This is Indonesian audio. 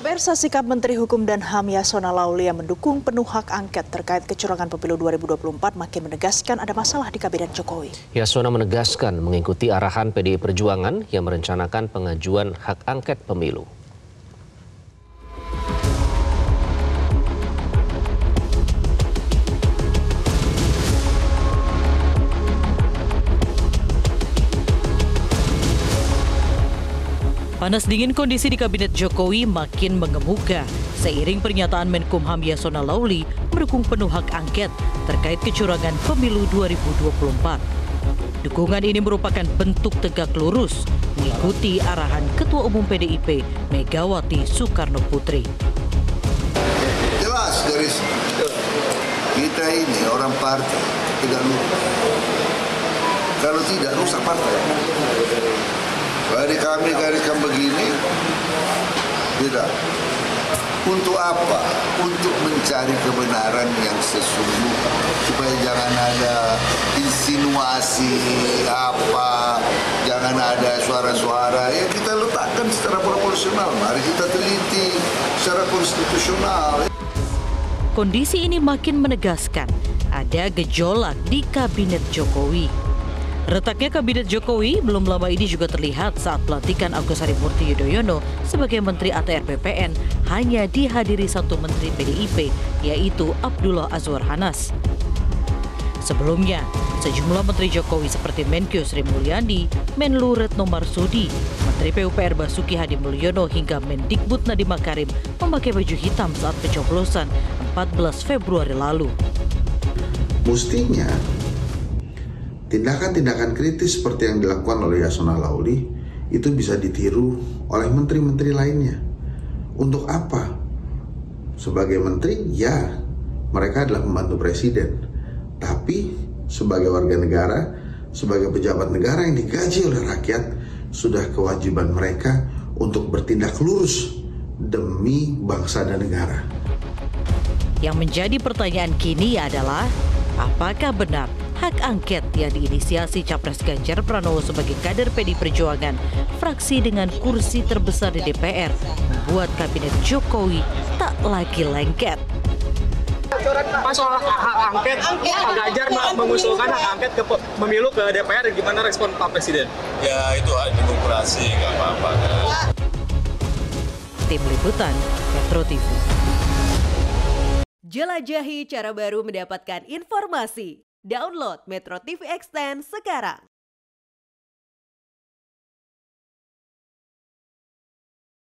Pemirsa, sikap Menteri Hukum dan HAM Yasona Lauli yang mendukung penuh hak angket terkait kecurangan pemilu 2024 makin menegaskan ada masalah di Kabinet Jokowi. Yasona menegaskan mengikuti arahan PDI Perjuangan yang merencanakan pengajuan hak angket pemilu. Panas dingin kondisi di Kabinet Jokowi makin mengemuka seiring pernyataan Menkumham Yasona Lauli mendukung penuh hak angket terkait kecurangan pemilu 2024. Dukungan ini merupakan bentuk tegak lurus mengikuti arahan Ketua Umum PDIP Megawati Soekarno Putri. Jelas dari kita ini orang partai tidak lurus. Kalau tidak rusak partai. Dari kami gariskan begini, tidak. Untuk apa? Untuk mencari kebenaran yang sesungguhnya, supaya jangan ada insinuasi apa, jangan ada suara-suara. Ya kita letakkan secara proporsional. Mari kita teliti secara konstitusional. Kondisi ini makin menegaskan ada gejolak di Kabinet Jokowi. Retaknya Kabinet Jokowi belum lama ini juga terlihat saat pelantikan Agus Harimurti Yudhoyono sebagai Menteri ATR BPN hanya dihadiri satu Menteri PDIP, yaitu Abdullah Azwar Anas. Sebelumnya, sejumlah Menteri Jokowi seperti Menkyu Sri Mulyani, Menlu Retno Marsudi, Menteri PUPR Basuki Hadi Mulyono hingga Mendikbud Nadiem Makarim memakai baju hitam saat pencoblosan 14 Februari lalu. Mestinya tindakan-tindakan kritis seperti yang dilakukan oleh Yasona Lauli itu bisa ditiru oleh menteri-menteri lainnya. Untuk apa? Sebagai menteri, ya mereka adalah pembantu presiden. Tapi sebagai warga negara, sebagai pejabat negara yang digaji oleh rakyat, sudah kewajiban mereka untuk bertindak lurus demi bangsa dan negara. Yang menjadi pertanyaan kini adalah, apakah benar hak angket yang diinisiasi Capres Ganjar Pranowo sebagai kader PDI Perjuangan, fraksi dengan kursi terbesar di DPR, membuat Kabinet Jokowi tak lagi lengket? Pas soal hak angket, Pak Ganjar mengusulkan hak angket ke pemilu ke DPR, gimana respon Pak Presiden? Ya itu hak demokrasi, nggak apa-apa. Tim Liputan, Metro TV. Jelajahi cara baru mendapatkan informasi. Download Metro TV Extend sekarang.